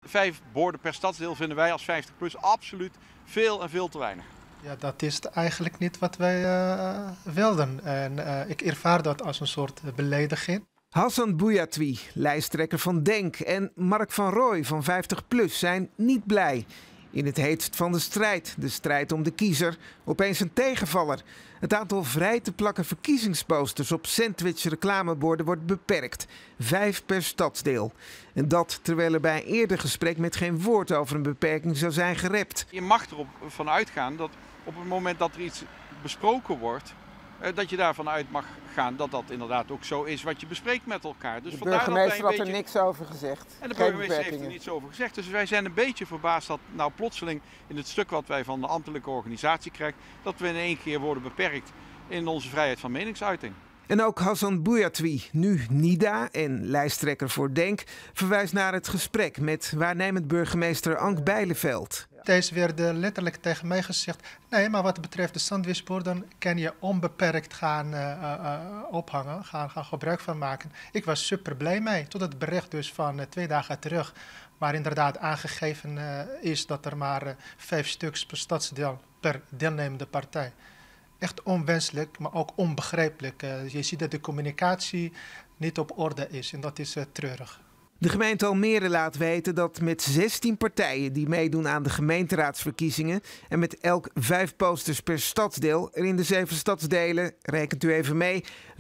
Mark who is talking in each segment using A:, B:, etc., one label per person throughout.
A: 5 borden per stadsdeel vinden wij als 50PLUS absoluut veel en veel te weinig.
B: Ja, dat is eigenlijk niet wat wij wilden. En ik ervaar dat als een soort belediging.
C: Hassan Bouyatwi, lijsttrekker van DENK, en Mark van Rooij van 50PLUS zijn niet blij. In het heetst van de strijd om de kiezer, opeens een tegenvaller. Het aantal vrij te plakken verkiezingsposters op sandwich-reclameborden wordt beperkt. 5 per stadsdeel. En dat terwijl er bij een eerder gesprek met geen woord over een beperking zou zijn gerept.
A: Je mag ervan uitgaan dat op het moment dat er iets besproken wordt, dat je daarvan uit mag gaan dat dat inderdaad ook zo is wat je bespreekt met elkaar. Dus
D: de burgemeester had er niks over gezegd.
A: En de burgemeester heeft er niets over gezegd. Dus wij zijn een beetje verbaasd dat nou plotseling in het stuk wat wij van de ambtelijke organisatie krijgen, dat we in één keer worden beperkt in onze vrijheid van meningsuiting.
C: En ook Hassan Bouyatwi, nu NIDA en lijsttrekker voor DENK, verwijst naar het gesprek met waarnemend burgemeester Ank Bijleveld.
B: Deze werd letterlijk tegen mij gezegd, nee, maar wat betreft de sandwichborden kan je onbeperkt gaan ophangen, gaan gebruik van maken. Ik was super blij mee, tot het bericht dus van 2 dagen terug, waar inderdaad aangegeven is dat er maar 5 stuks per stadsdeel per deelnemende partij. Echt onwenselijk, maar ook onbegrijpelijk. Je ziet dat de communicatie niet op orde is en dat is treurig.
C: De gemeente Almere laat weten dat met 16 partijen die meedoen aan de gemeenteraadsverkiezingen en met elk 5 posters per stadsdeel er in de 7 stadsdelen, rekent u even mee,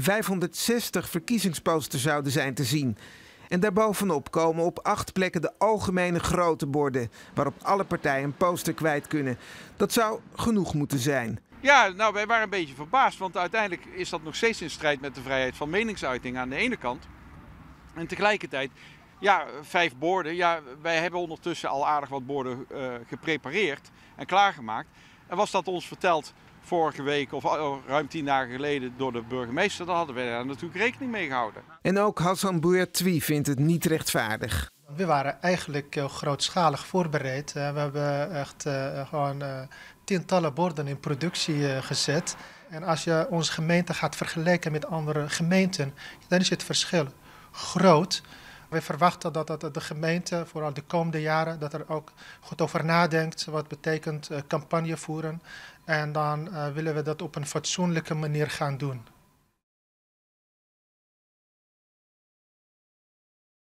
C: 560 verkiezingsposters zouden zijn te zien. En daarbovenop komen op 8 plekken de algemene grote borden, waarop alle partijen een poster kwijt kunnen. Dat zou genoeg moeten zijn.
A: Ja, nou, wij waren een beetje verbaasd, want uiteindelijk is dat nog steeds in strijd met de vrijheid van meningsuiting aan de ene kant. En tegelijkertijd, ja, 5 borden. Ja, wij hebben ondertussen al aardig wat borden geprepareerd en klaargemaakt. En was dat ons verteld vorige week of ruim 10 dagen geleden door de burgemeester, dan hadden wij daar natuurlijk rekening mee gehouden.
C: En ook Hassan Bouyatwi vindt het niet rechtvaardig.
B: We waren eigenlijk grootschalig voorbereid. We hebben echt gewoon tientallen borden in productie gezet. En als je onze gemeente gaat vergelijken met andere gemeenten, dan is het verschil groot. We verwachten dat de gemeente, vooral de komende jaren, dat er ook goed over nadenkt. Wat betekent campagne voeren. En dan willen we dat op een fatsoenlijke manier gaan doen.